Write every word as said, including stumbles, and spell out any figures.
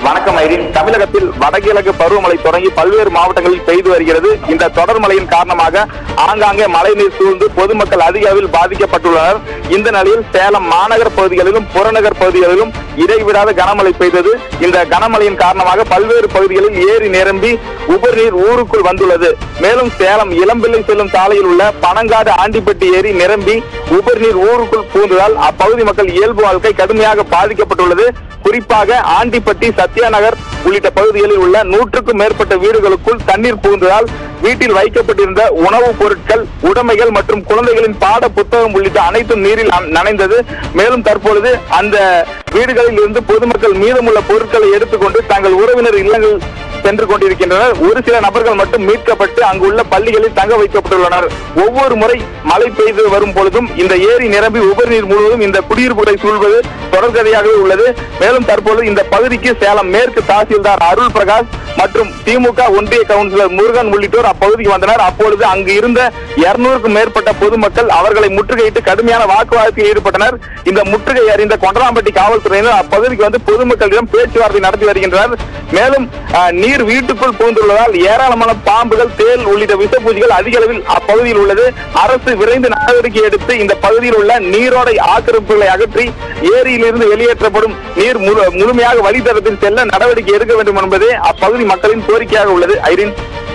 வணக்கம் ஐரின். தமிழகத்தில் வடகிழக்கு பருவமழை தொடங்கி பல்வேறு மாவட்டங்களில் பெய்து வருகிறது. இந்த தொடர் மழையின் காரணமாக ஆங்காங்கே மழைநீர் சூழ்ந்து பொதுமக்கள் அதிக அளவில் பாதிக்கப்பட்டுள்ளனர். இந்த நிலையில் சேலம் மாநகர பகுதிகளிலும் புறநகர் பகுதிகளிலும் இடைவிடாத கனமழை பெய்தது. இந்த கனமழையின் காரணமாக பல்வேறு பகுதிகளில் ஏரி நிரம்பி உபரிநீர் ஊருக்குள் வந்துள்ளது. மேலும் சேலம் இளம்பிள்ளை செல்லும் சாலையில் உள்ள பனங்காடு ஆண்டிப்பட்டி ஏரி நிரம்பி உபரிநீர் ஊருக்குள் பூந்ததால் அப்பகுதி மக்கள் இயல்பு வாழ்க்கை கடுமையாக பாதிக்கப்பட்டுள்ளது. குறிப்பாக ஆண்டிப்பட்டி, சத்யா நகர் உள்ளிட்ட பகுதிகளில் உள்ள நூற்றுக்கும் மேற்பட்ட வீடுகளுக்குள் தண்ணீர் புகுந்ததால் வீட்டில் வைக்கப்பட்டிருந்த உணவுப் பொருட்கள், உடைமைகள் மற்றும் குழந்தைகளின் பாட புத்தகம் உள்ளிட்ட அனைத்தும் நீரில் நனைந்தது. மேலும் தற்பொழுது அந்த வீடுகளில் இருந்து பொதுமக்கள் மீதமுள்ள பொருட்களை எடுத்துக்கொண்டு தங்கள் உறவினர் இல்லங்கள் சென்று கொண்டிருக்கின்றனர். ஒரு சில நபர்கள் மட்டும் மீட்கப்பட்டு அங்குள்ள பள்ளிகளில் தங்க வைக்கப்பட்டுள்ளனர். ஒவ்வொரு முறை மழை பெய்து வரும் பொழுதும் இந்த ஏரி நிரம்பி உபரிநீர் முழுவதும் இந்த குடியிருப்புகளை சூழ்வது தொடர்கதையாகவே உள்ளது. மேலும் தற்போது இந்த பகுதிக்கு சேலம் மேற்கு தாசில்தார் அருள் பிரகாஷ் மற்றும் திமுக ஒன்றிய கவுன்சிலர் முருகன் உள்ளிட்டோர் அப்பகுதிக்கு வந்தனர். அப்பொழுது அங்கு இருந்த இருநூறுக்கும் மேற்பட்ட பொதுமக்கள் அவர்களை முற்றுகையிட்டு கடுமையான வாக்குவாதத்தில் ஈடுபட்டனர். இந்த முற்றுகை அறிந்த கொண்டராம்பட்டி காவல்துறையினர் அப்பகுதிக்கு வந்து பொதுமக்களிடம் பேச்சுவார்த்தை நடத்தி வருகின்றனர். மேலும் நீர் வீட்டுக்குள் புகுந்துள்ளதால் ஏராளமான பாம்புகள், தேல் உள்ளிட்ட விஷப்பூச்சிகள் அதிக அளவில் அப்பகுதியில் உள்ளது. அரசு விரைந்து நடவடிக்கை எடுத்து இந்த பகுதியில் உள்ள நீரோடை ஆக்கிரமிப்புகளை அகற்றி ஏரியிலிருந்து வெளியேற்றப்படும் நீர் முழுமையாக வழித்தடத்தில் செல்ல நடவடிக்கை எடுக்க வேண்டும் என்பதே அப்பகுதி மக்களின் கோரிக்கையாக உள்ளது. ஐரின்.